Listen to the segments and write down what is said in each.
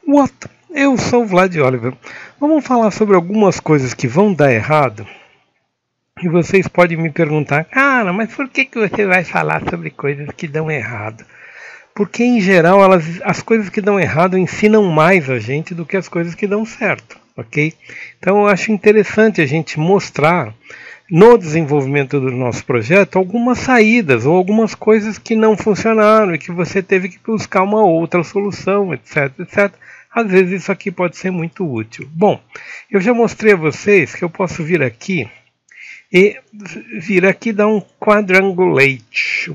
What? Eu sou o Vlad Oliver. Vamos falar sobre algumas coisas que vão dar errado. E vocês podem me perguntar, cara, mas por que você vai falar sobre coisas que dão errado? Porque em geral as coisas que dão errado ensinam mais a gente do que as coisas que dão certo, ok? Então eu acho interessante a gente mostrar no desenvolvimento do nosso projeto algumas saídas ou algumas coisas que não funcionaram e que você teve que buscar uma outra solução, etc, etc. Às vezes isso aqui pode ser muito útil. Bom, eu já mostrei a vocês que eu posso vir aqui e dar um quadrangulate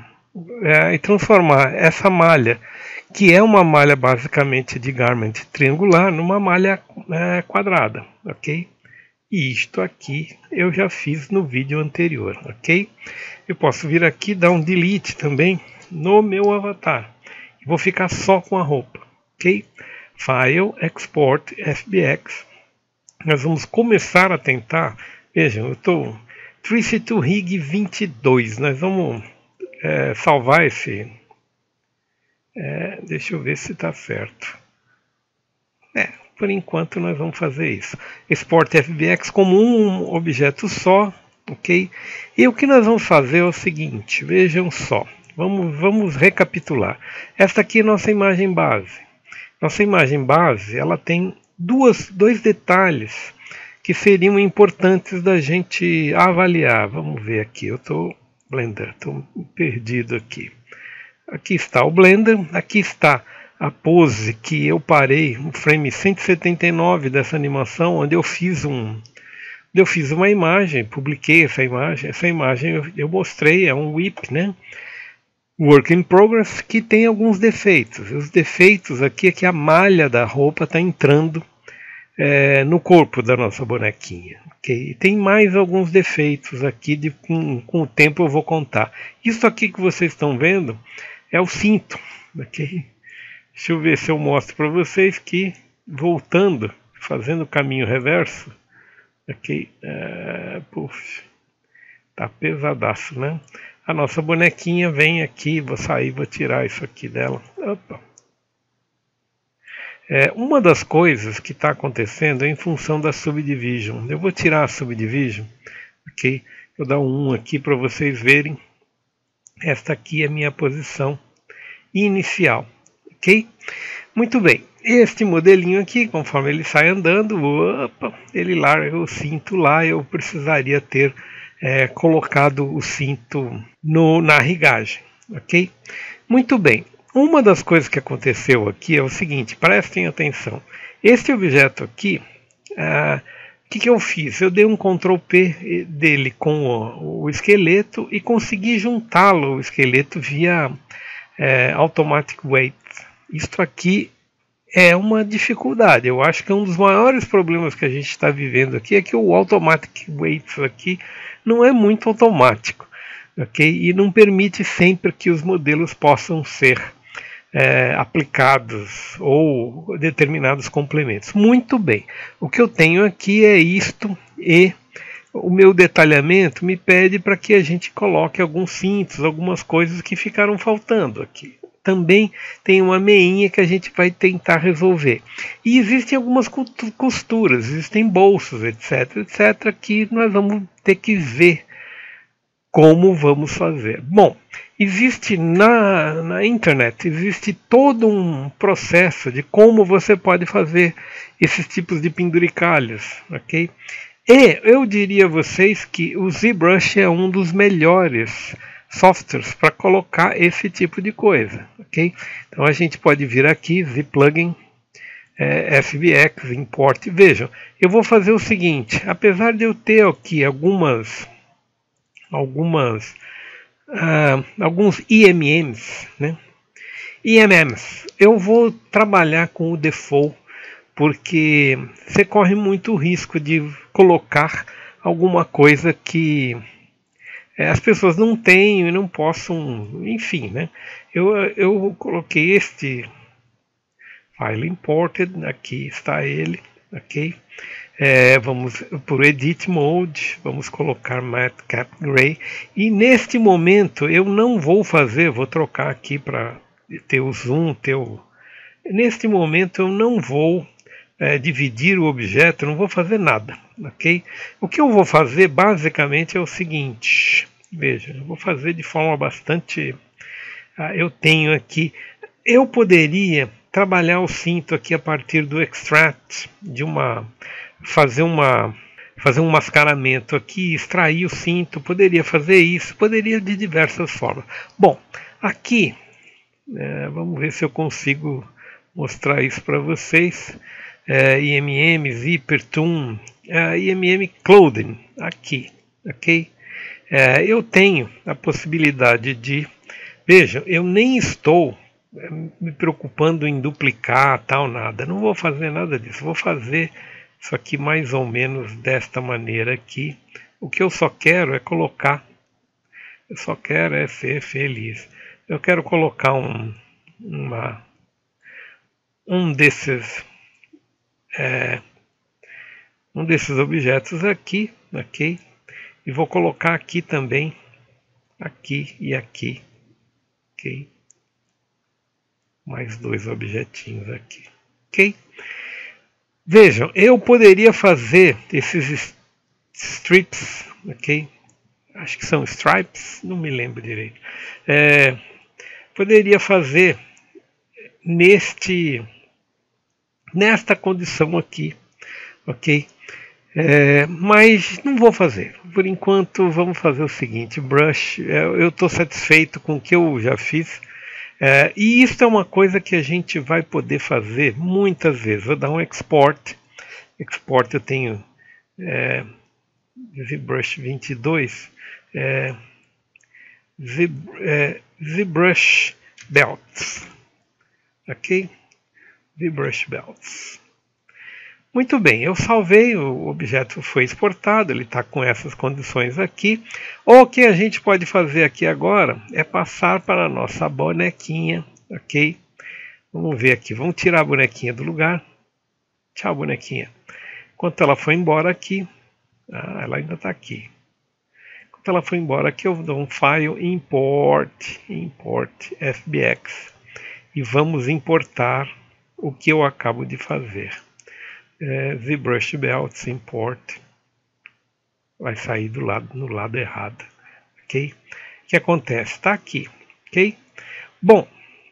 e transformar essa malha, que é uma malha basicamente de garment triangular, numa malha quadrada, ok? E isto aqui eu já fiz no vídeo anterior, ok? Eu posso vir aqui e dar um delete também no meu avatar. Vou ficar só com a roupa, ok? File, Export, FBX. Nós vamos começar a tentar. Vejam, eu estou 32 Rig 22. Nós vamos salvar esse. Deixa eu ver se está certo. Por enquanto nós vamos fazer isso. Export FBX como um objeto só, ok? E o que nós vamos fazer é o seguinte, vejam só. Vamos recapitular. Esta aqui é nossa imagem base. Nossa imagem base, ela tem dois detalhes que seriam importantes da gente avaliar. Vamos ver aqui, eu estou Blender, estou perdido aqui. Aqui está o Blender, aqui está a pose que eu parei, no frame 179 dessa animação, onde eu fiz uma imagem, publiquei essa imagem eu mostrei, é um WIP, né? Work in Progress, que tem alguns defeitos. Os defeitos aqui é que a malha da roupa está entrando no corpo da nossa bonequinha. Okay? E tem mais alguns defeitos aqui, com o tempo eu vou contar. Isso aqui que vocês estão vendo é o cinto. Okay? Deixa eu ver se eu mostro para vocês que, voltando, fazendo o caminho reverso, okay? Puxa, tá pesadaço, né? A nossa bonequinha vem aqui, vou sair, vou tirar isso aqui dela. Opa. Uma das coisas que está acontecendo é em função da subdivision. Eu vou tirar a subdivision, ok? Vou dar um 1 aqui para vocês verem. Esta aqui é a minha posição inicial, ok? Muito bem. Este modelinho aqui, conforme ele sai andando, ele larga o cinto lá. Eu precisaria ter colocado o cinto na rigagem, ok? Muito bem. Uma das coisas que aconteceu aqui é o seguinte, prestem atenção. Este objeto aqui, o que eu fiz? Eu dei um Ctrl P dele com o esqueleto e consegui juntá-lo ao esqueleto via Automatic Weight. Isto aqui é uma dificuldade. Eu acho que um dos maiores problemas que a gente está vivendo aqui é que o Automatic Weight aqui não é muito automático, ok? E não permite sempre que os modelos possam ser aplicados ou determinados complementos. Muito bem. O que eu tenho aqui é isto e o meu detalhamento me pede para que a gente coloque alguns cintos, algumas coisas que ficaram faltando aqui. Também tem uma meinha que a gente vai tentar resolver. E existem algumas costuras, existem bolsos, etc, etc, que nós vamos ter que ver como vamos fazer. Bom, existe na internet, existe todo um processo de como você pode fazer esses tipos de penduricalhos, ok? E eu diria a vocês que o ZBrush é um dos melhores softwares para colocar esse tipo de coisa, ok? Então a gente pode vir aqui, ZPlugin, FBX, Import. Vejam, eu vou fazer o seguinte, apesar de eu ter aqui alguns IMMs, né? IMMs, eu vou trabalhar com o default, porque você corre muito risco de colocar alguma coisa que as pessoas não têm e não possam, enfim, né? Eu coloquei este file imported, aqui está ele, ok? Vamos por Edit Mode, vamos colocar Matcap Gray, e neste momento eu não vou fazer, vou trocar aqui para ter o zoom, ter neste momento eu não vou dividir o objeto, não vou fazer nada, ok? O que eu vou fazer basicamente é o seguinte, veja, eu vou fazer de forma bastante... eu tenho aqui, eu poderia trabalhar o cinto aqui a partir do extract, fazer um mascaramento aqui, extrair o cinto, poderia fazer isso, poderia de diversas formas. Bom, aqui, vamos ver se eu consigo mostrar isso para vocês. IMM, Zipper, Toon, IMM Clothing, aqui, ok? Eu tenho a possibilidade de, veja, eu nem estou me preocupando em duplicar tal, nada, não vou fazer nada disso, vou fazer isso aqui mais ou menos desta maneira aqui. O que eu só quero é colocar, eu só quero é ser feliz. Eu quero colocar um desses objetos aqui, ok? E vou colocar aqui também, aqui e aqui, ok? Mais dois objetinhos aqui, ok? Vejam, eu poderia fazer esses strips, ok? Acho que são stripes, não me lembro direito. Poderia fazer nesta condição aqui, ok? Mas não vou fazer. Por enquanto, vamos fazer o seguinte: brush. Eu estou satisfeito com o que eu já fiz. E isso é uma coisa que a gente vai poder fazer muitas vezes. Vou dar um export. Export eu tenho ZBrush 22. ZBrush Belts. Ok? ZBrush Belts. Muito bem, eu salvei, o objeto foi exportado, ele está com essas condições aqui. O que a gente pode fazer aqui agora é passar para a nossa bonequinha, ok? Vamos ver aqui, vamos tirar a bonequinha do lugar. Tchau, bonequinha. Enquanto ela foi embora aqui, ela ainda está aqui. Enquanto ela foi embora aqui, eu dou um file import FBX e vamos importar o que eu acabo de fazer. ZBrush Belts import vai sair no lado errado, ok? O que acontece? Está aqui, ok? Bom,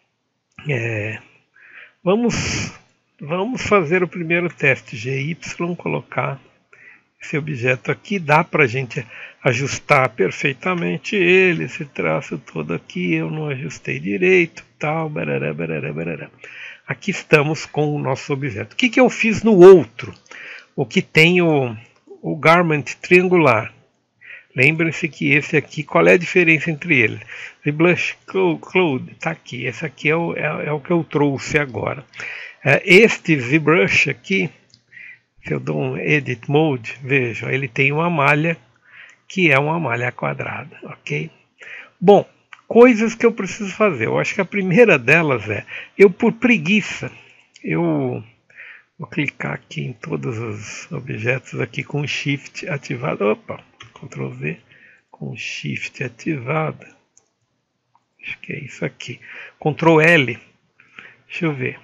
vamos fazer o primeiro teste. GY, colocar esse objeto aqui, dá para a gente ajustar perfeitamente ele, esse traço todo aqui, eu não ajustei direito, tal, barará, barará, barará. Aqui estamos com o nosso objeto. O que eu fiz no outro? O que tem o garment triangular. Lembrem-se que esse aqui, qual é a diferença entre eles? ZBrush Cloud está aqui. Esse aqui é o que eu trouxe agora. Este ZBrush aqui, se eu dou um Edit Mode, vejam, ele tem uma malha que é uma malha quadrada, ok? Bom, coisas que eu preciso fazer. Eu acho que a primeira delas eu por preguiça, eu vou clicar aqui em todos os objetos aqui com Shift ativado. Opa, Ctrl V com Shift ativado. Acho que é isso aqui. Ctrl L. Deixa eu ver.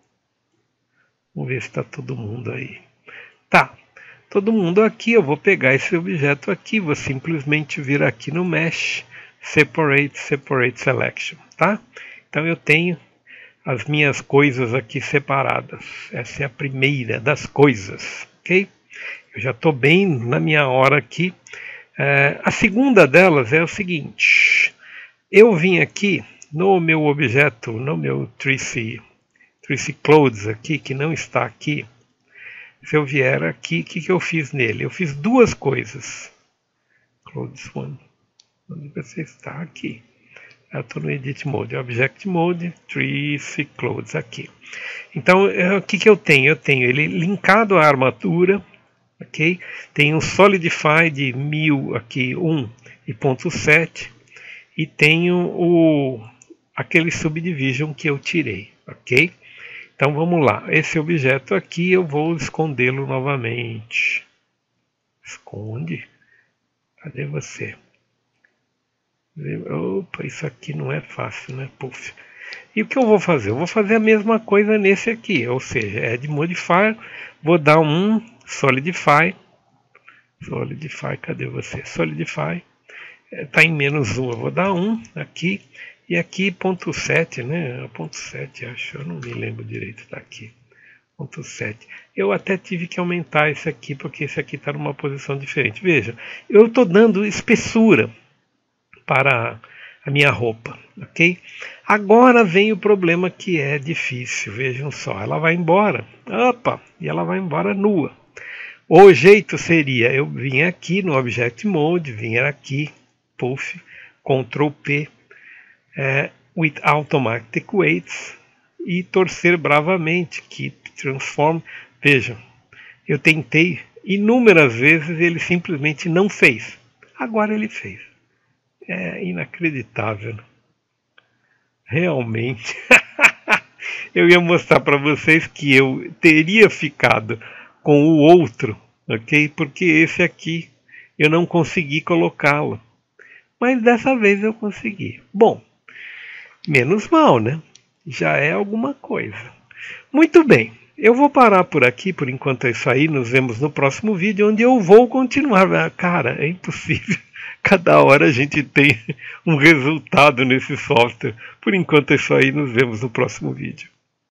Vamos ver se está todo mundo aí. Tá. Todo mundo aqui. Eu vou pegar esse objeto aqui. Vou simplesmente vir aqui no Mesh. Separate Selection. Tá? Então eu tenho as minhas coisas aqui separadas. Essa é a primeira das coisas, ok? Eu já estou bem na minha hora aqui. A segunda delas é o seguinte. Eu vim aqui no meu objeto, no meu Tracy Clothes aqui, que não está aqui. Se eu vier aqui, o que eu fiz nele? Eu fiz duas coisas. Clothes One. Onde você está? Aqui. Eu estou no Edit Mode, Object Mode, Tracy Clothes aqui. Então, o que eu tenho? Eu tenho ele linkado à armadura, ok? Tem um Solidify de 1000 aqui, 1.7 e tenho aquele Subdivision que eu tirei, ok? Então vamos lá, esse objeto aqui eu vou escondê-lo novamente. Esconde? Cadê você? Opa, isso aqui não é fácil, né? Puf. E o que eu vou fazer? Eu vou fazer a mesma coisa nesse aqui, ou seja, Add Modifier, vou dar um Solidify, cadê você? Solidify, está em -1, eu vou dar 1 aqui, e aqui ponto 7, né? Ponto 7, acho, eu não me lembro direito, está aqui. Ponto 7. Eu até tive que aumentar esse aqui, porque esse aqui está numa posição diferente. Veja, eu estou dando espessura para a minha roupa, ok? Agora vem o problema que é difícil, vejam só, ela vai embora, opa, e ela vai embora nua. O jeito seria eu vir aqui no Object Mode, vir aqui, Puff, Ctrl P, with Automatic Weights e torcer bravamente, Keep Transform. Vejam, eu tentei inúmeras vezes e ele simplesmente não fez. Agora ele fez. É inacreditável. Realmente. Eu ia mostrar para vocês que eu teria ficado com o outro, ok? Porque esse aqui eu não consegui colocá-lo. Mas dessa vez eu consegui. Bom, menos mal, né? Já é alguma coisa. Muito bem. Eu vou parar por aqui, por enquanto é isso aí. Nos vemos no próximo vídeo, onde eu vou continuar. Cara, é impossível. Cada hora a gente tem um resultado nesse software. Por enquanto é isso aí. Nos vemos no próximo vídeo.